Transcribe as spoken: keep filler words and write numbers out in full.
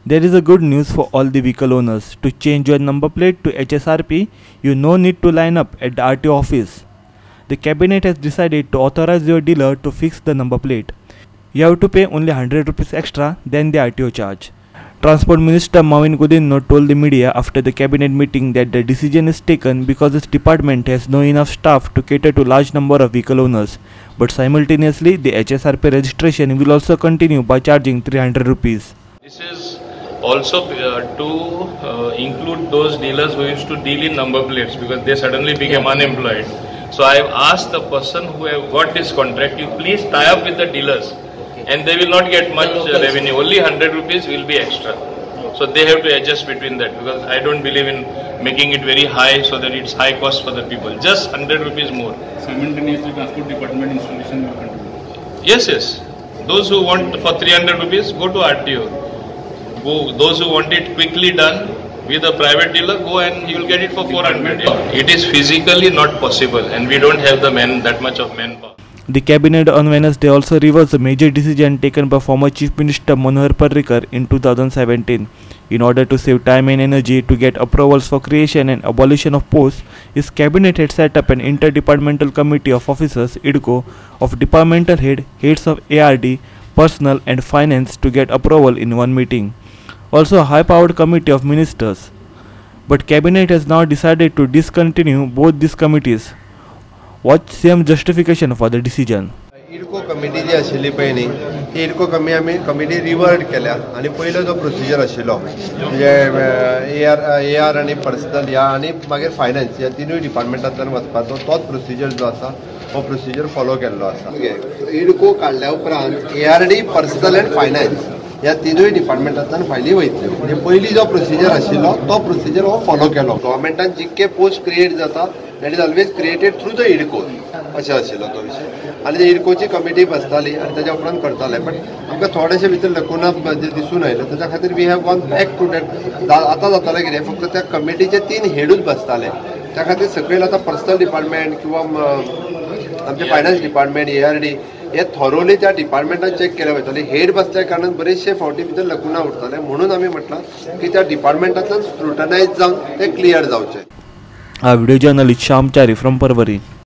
There is a good news for all the vehicle owners. To change your number plate to H S R P, you no need to line up at the R T O office. The cabinet has decided to authorize your dealer to fix the number plate. You have to pay only one hundred rupees extra than the R T O charge. Transport Minister Mavin Gudinno told the media after the cabinet meeting that the decision is taken because his department has no enough staff to cater to large number of vehicle owners. But simultaneously, the H S R P registration will also continue by charging three hundred rupees. This is also uh, to uh, include those dealers who used to deal in number plates because they suddenly became unemployed. So I have asked the person who have got this contract, you please tie up with the dealers, and they will not get much uh, revenue. Only one hundred rupees will be extra. So they have to adjust between that because I don't believe in making it very high so that it's high cost for the people. Just one hundred rupees more. Simultaneously, transport department installation will continue. Yes, yes. Those who want for three hundred rupees, go to R T O. Go, those who want it quickly done with a private dealer, go and you will get it for four hundred. It is physically not possible and we don't have the man that much of manpower. The cabinet on Wednesday also reversed a major decision taken by former Chief Minister Manohar Parrikar in two thousand seventeen. In order to save time and energy to get approvals for creation and abolition of posts, his cabinet had set up an interdepartmental committee of officers (I D C O) of departmental head, heads of A R D, personnel and finance to get approval in one meeting. Also a high-powered committee of ministers. But cabinet has now decided to discontinue both these committees. What's C M justification for the decision? I D C O committee जी आशिल्ली पळय न्ही ती I D C O कमी आमी committee revert केल्या आनी पयलो जो प्रोसिजर आशिल्लो म्हणजे ए आर ए आर आनी पर्सनल ह्या आनी मागीर फायनान्स ह्या तिनूय डिपार्टमेंटांतल्यान वचपाचो तोच प्रोसिजर जो आसा हो प्रोसिजर फॉलो केल्लो आसा. I D C O काडल्या उपरांत A R D personal and finance ह्या तिनूय डिपार्टमेंटांतल्यान फायली वयतल्यो. म्हणजे पयली जो प्रोसिजर आशिल्लो तो प्रोसिजर हो फॉलो केलो. गव्हर्मेंटान जितके पोस्ट क्रिएट जाता that is always created through the I D C O अशें आशिल्लो तो विशय. आनी I D C O ची कमिटी बसताली आनी ताच्या उपरांत करताले. बट आमकां थोडेशे भितर लकुना दिसून आयले ताच्या खातीर we have gone back to that. आतां जातालें कितें फक्त त्या कमिटीचे तीन हेडूच बसताले. त्या खातीर सकयल आतां पर्सनल डिपार्टमेंट किंवा आमचे finance department A R D हे थॉरोली त्या डिपार्टमेंटान चेक केले वयताले. हेड बसल्या कारणान बरेचशे फावटी भितर लकुना उरताले. म्हणून आमी म्हटलां की त्या डिपार्टमेंटांतल्यान स्क्रुटनायज जावन ते क्लियर जावचे. A video journalist Shyam Chari from Parvari.